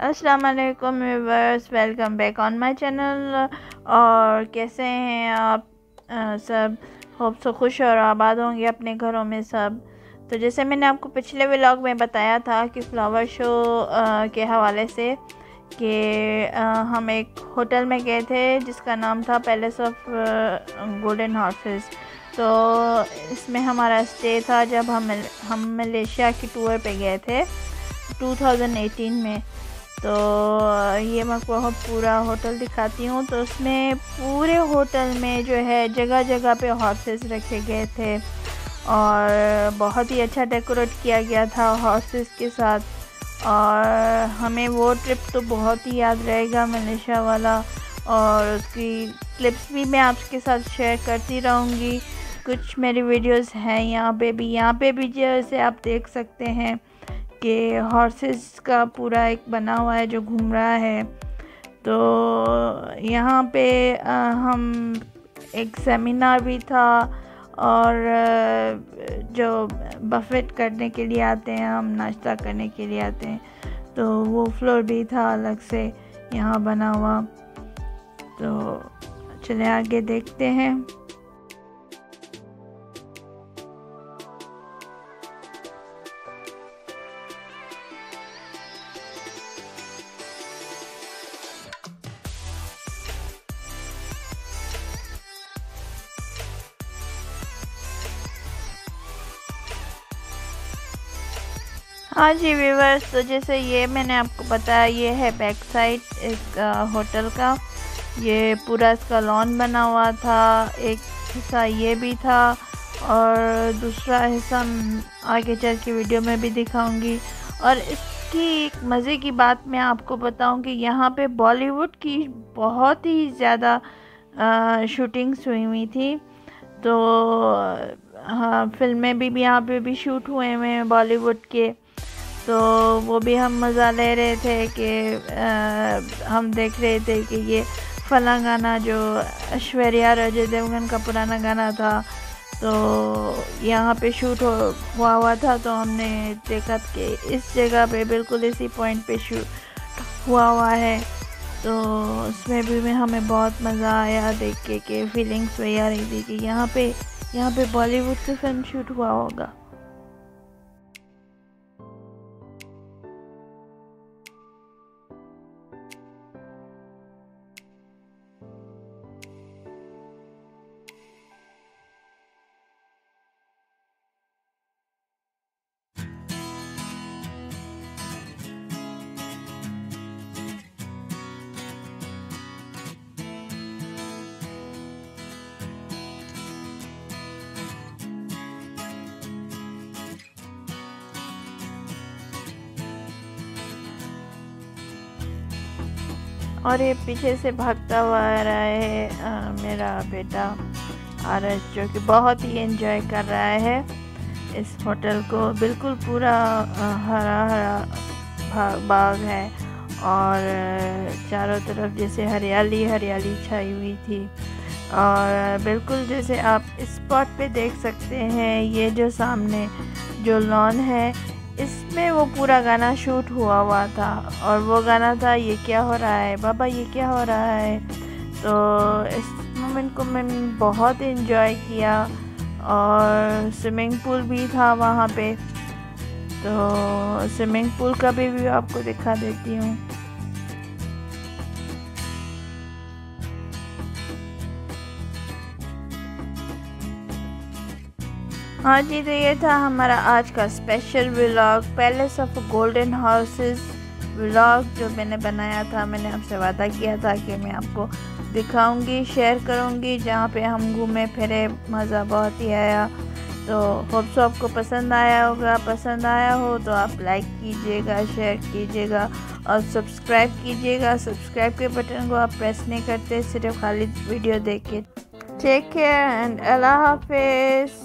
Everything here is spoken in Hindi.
अस्सलाम वालेकुम viewers, welcome back on my channel. और कैसे हैं आप सब? होप सो खुश और आबाद होंगे अपने घरों में सब। तो जैसे मैंने आपको पिछले व्लॉग में बताया था कि फ्लावर शो के हवाले से कि हम एक होटल में गए थे जिसका नाम था पैलेस ऑफ गोल्डन हॉर्सेस। तो इसमें हमारा स्टे था जब हम मलेशिया की टूर पे गए थे 2018 में। तो ये मैं आपको पूरा होटल दिखाती हूँ। तो उसमें पूरे होटल में जो है जगह जगह पे हॉर्सेस रखे गए थे और बहुत ही अच्छा डेकोरेट किया गया था हॉर्सेस के साथ। और हमें वो ट्रिप तो बहुत ही याद रहेगा, मलेशिया वाला। और उसकी क्लिप्स भी मैं आपके साथ शेयर करती रहूँगी। कुछ मेरी वीडियोस हैं यहाँ पे भी जैसे आप देख सकते हैं कि हॉर्सेस का पूरा एक बना हुआ है जो घूम रहा है। तो यहाँ पे हम एक सेमिनार भी था और जो बफेट करने के लिए आते हैं, हम नाश्ता करने के लिए आते हैं, तो वो फ्लोर भी था अलग से यहाँ बना हुआ। तो चले आगे देखते हैं। हाँ जी व्यूवर्स, तो जैसे ये मैंने आपको बताया, ये है बैक साइड इस होटल का। ये पूरा इसका लॉन बना हुआ था, एक हिस्सा ये भी था और दूसरा हिस्सा आगे चल के वीडियो में भी दिखाऊंगी। और इसकी एक मज़े की बात मैं आपको बताऊं कि यहाँ पे बॉलीवुड की बहुत ही ज़्यादा शूटिंग्स हुई थी। तो हाँ, फिल्में भी यहाँ पे भी शूट हुए हैं बॉलीवुड के। तो वो भी हम मज़ा ले रहे थे कि हम देख रहे थे कि ये फला गाना जो ऐश्वर्या अजय देवगन का पुराना गाना था, तो यहाँ पे शूट हुआ था। तो हमने देखा कि इस जगह पे बिल्कुल इसी पॉइंट पे शूट हुआ है। तो उसमें भी हमें बहुत मज़ा आया देख के फीलिंग्स वही आ रही थी कि यहाँ पे बॉलीवुड से फिल्म शूट हुआ होगा। और ये पीछे से भागता हुआ आ रहा है मेरा बेटा आरस, जो कि बहुत ही एंजॉय कर रहा है इस होटल को। बिल्कुल पूरा हरा हरा बाग है और चारों तरफ जैसे हरियाली हरियाली छाई हुई थी। और बिल्कुल जैसे आप इस स्पॉट पे देख सकते हैं, ये जो सामने जो लॉन है, इसमें वो पूरा गाना शूट हुआ था। और वो गाना था ये क्या हो रहा है बाबा, ये क्या हो रहा है। तो इस मोमेंट को मैंने बहुत एंजॉय किया। और स्विमिंग पूल भी था वहाँ पे, तो स्विमिंग पूल का भी व्यू आपको दिखा देती हूँ। हाँ जी, तो ये था हमारा आज का special vlog, palace of golden horses vlog जो मैंने बनाया था। मैंने आपसे वादा किया था कि मैं आपको दिखाऊंगी, शेयर करूंगी जहाँ पे हम घूमे फिरे, मज़ा बहुत ही आया। तो होप सो आपको पसंद आया होगा। पसंद आया हो तो आप लाइक कीजिएगा, शेयर कीजिएगा और सब्सक्राइब कीजिएगा। सब्सक्राइब के बटन को आप प्रेस नहीं करते, सिर्फ खाली वीडियो देख के। टेक केयर एंड अल्लाह हाफिज़।